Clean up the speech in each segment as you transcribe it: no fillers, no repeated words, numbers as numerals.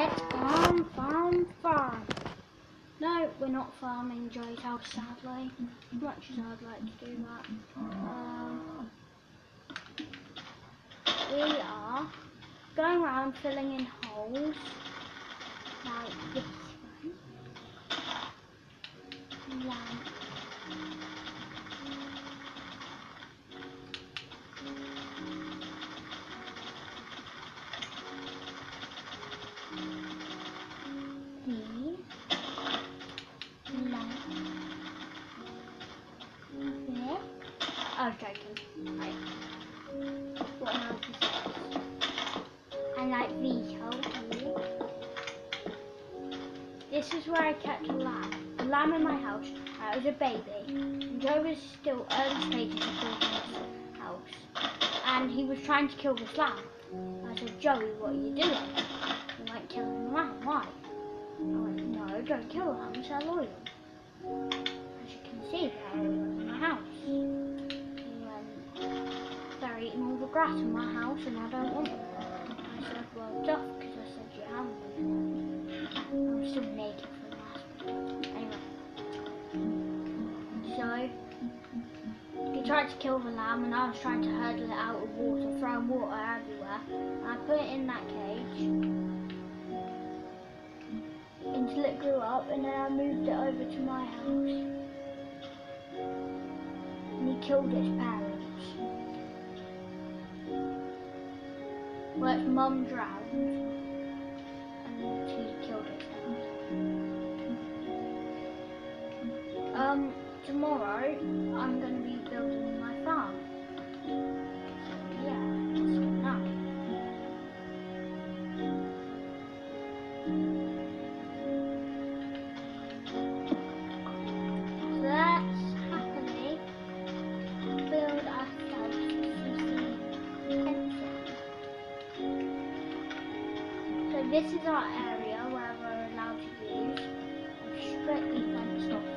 Let's farm. No, we're not farming Joey's house, sadly. As much as I'd like to do that. We are going around filling in holes like this one. Lamp. I was joking. Right. What else is this? And like these holes here. This is where I kept a lamb in my house. I was a baby. And Joe was still early stages of building this house. And he was trying to kill this lamb. I said, Joey, what are you doing? He went, killing the lamb. Why? I went, no, don't kill lambs, they're loyal. As you can see, they're loyal in my house. They're eating all the grass in my house and I don't want them. I said, well, duff, because I said you have them. I'm still naked from last week. Anyway. So, he tried to kill the lamb and I was trying to hurdle it out of water, throwing water everywhere. And I put it in that cage until it grew up, and then I moved it over to my house. And he killed its parents. Well, its mum drowned, and he killed its parents. Tomorrow I'm going to be building my farm. So yeah, let's go now. Let's happily build ourselves some fencing. So this is our area where we're allowed to use. I'm strictly fenced off.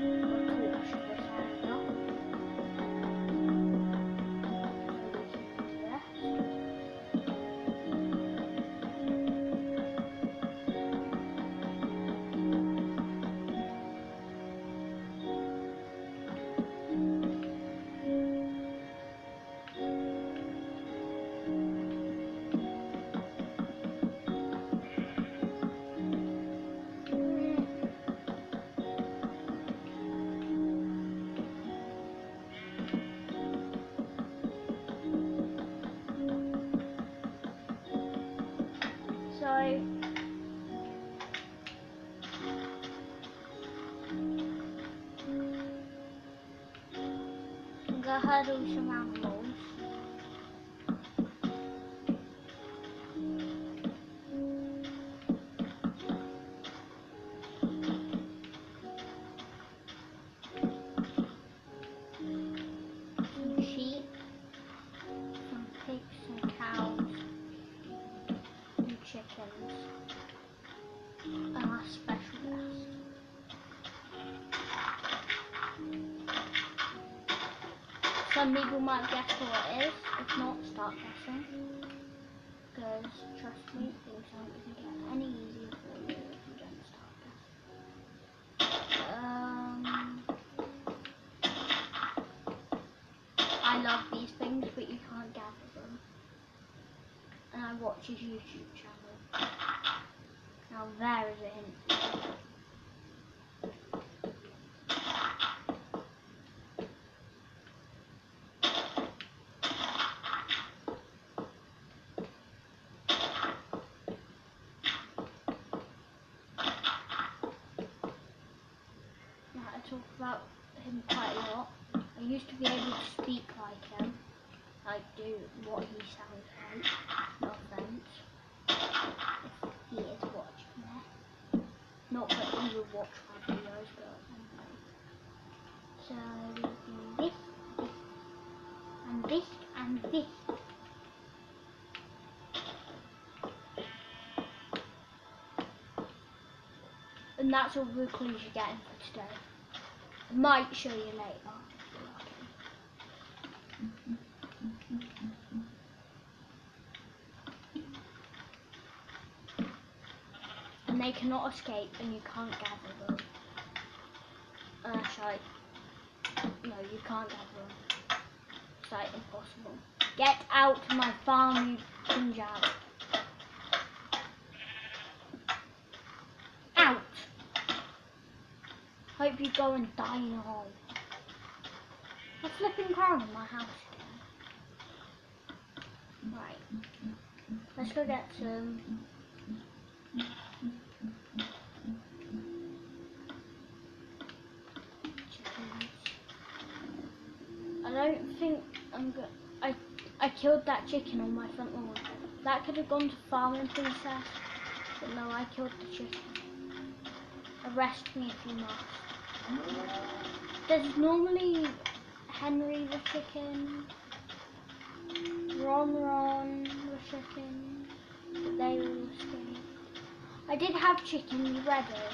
So I'm gonna hurdle some animals. Some sheep, some pigs, some cows, some chickens, and our special guest. Some people might guess what it is. If not, start guessing. Because trust me, things aren't going to get any easier for you if you don't start guessing. I love these things, but you can't gather them. And I watch his YouTube channel. Now there is a hint. I talk about him quite a lot. I used to be able to speak like him, like do what he sounds like. No offense, if he is watching this. Not that he will watch my videos, but anyway. So we do this, and this, and this. And that's all the clues you're getting for today. I might show you later. they cannot escape and you can't gather them. Sorry. No, you can't gather them. It's like impossible. Get out of my farm, you Punjab. Out! Hope you go and die in a hole. A flipping crown in my house again. Right. Let's go get some chickens. I don't think I'm good. I killed that chicken on my front lawn. That could have gone to Farming Princess, but no, I killed the chicken. Arrest me if you must. There's normally Henry the chicken, Ron the chicken, but they all escaped. I did have chickens ready.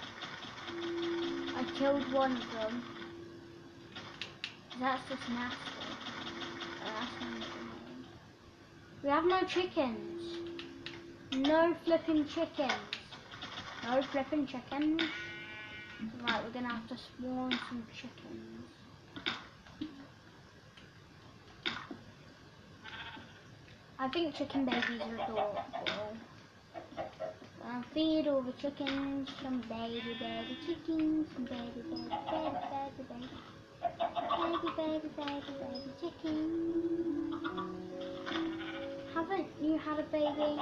I killed one of them. That's just nasty. That's not good. We have no chickens. No flipping chickens. No flipping chickens. Right, we're gonna have to spawn some chickens. I think chicken babies are adorable. I'll feed all the chickens, some baby chickens, some baby chickens. Haven't you had a baby?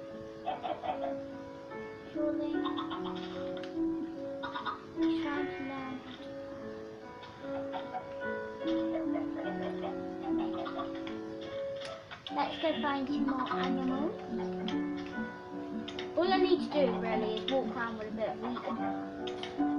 Surely. He's trying to learn. Let's go find some more animals. All I need to do really is walk around with a bit of wheat in my hands.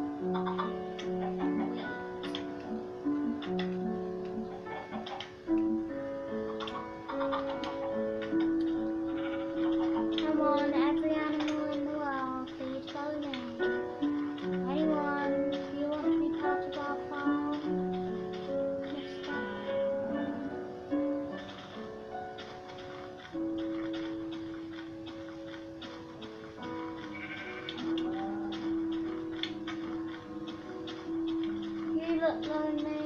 Come on, every animal in the world, please follow me. Anyone, do you want to be part of our farm? Mister? You look lonely.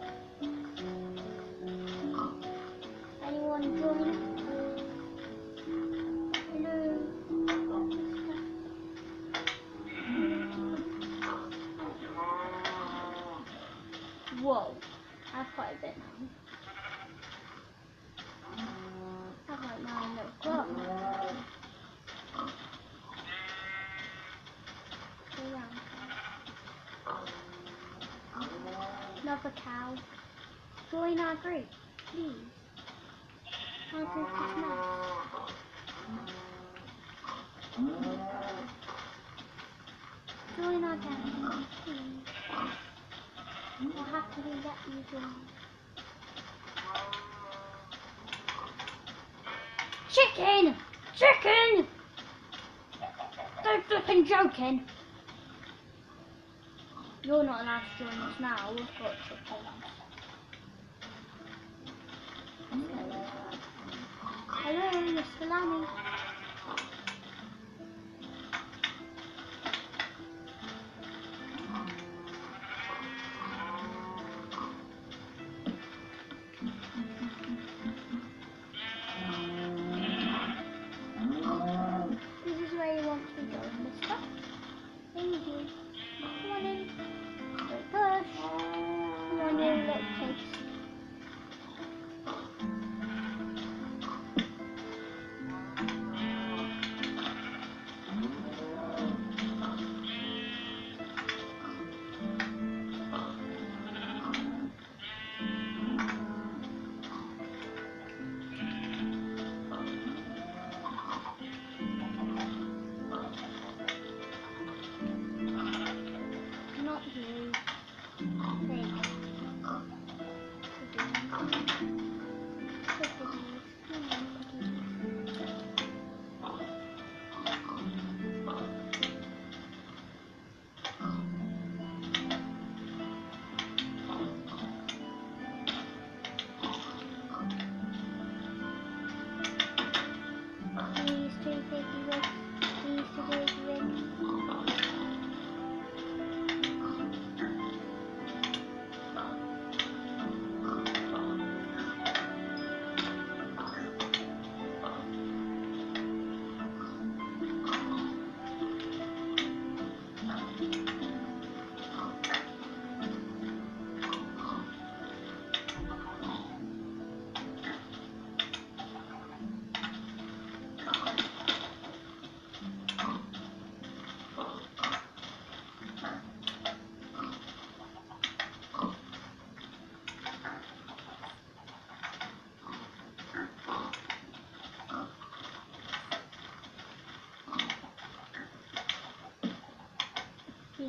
Anyone join? Hello. Whoa, that's quite a bit now. That's like 9 o'clock. Go round. Another cow. Join our group, please. Our group is nice. Join our gang, please. We'll happily let you join. Chicken! Chicken! Don't flipping joking! You're not allowed to join us now, we've got chickens. Hello, Mr. Lammy. This is where you want to be going, mister. Thank you. Come on in. Don't push. Come on in, little pigs.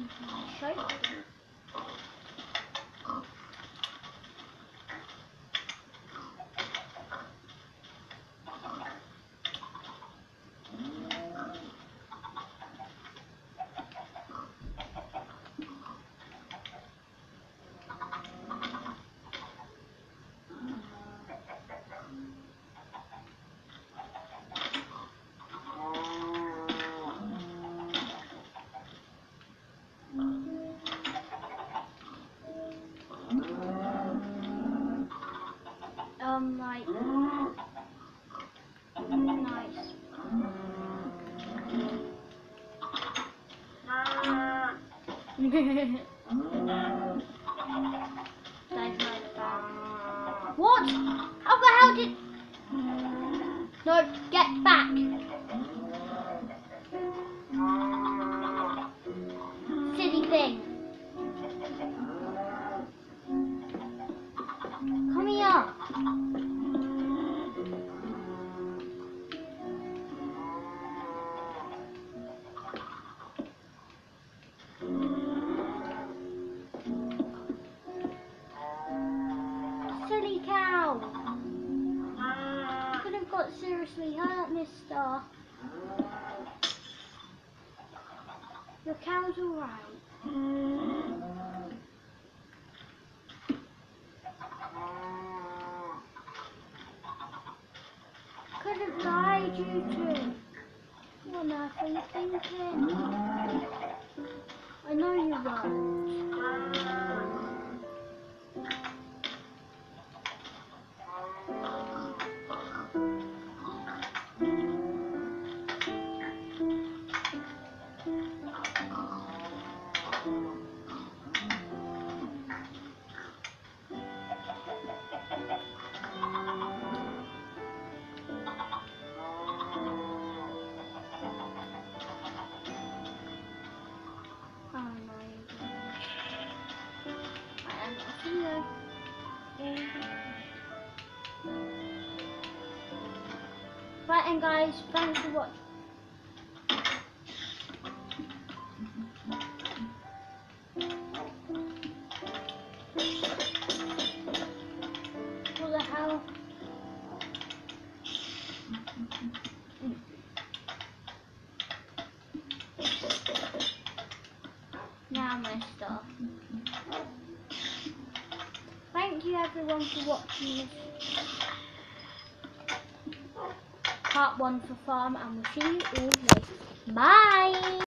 clean my soap. Like, nice. What? How the hell did... No, get back. Silly thing. Come here. Silly cow. Could have got seriously hurt, mister. Your cow's alright. Could have lied, you two. What on earth are you thinking? I know you won't. Right, and guys, thanks for watching. What the hell? Now my stuff. Thank you everyone for watching this part 1 for farm, and we'll see you all later. Bye!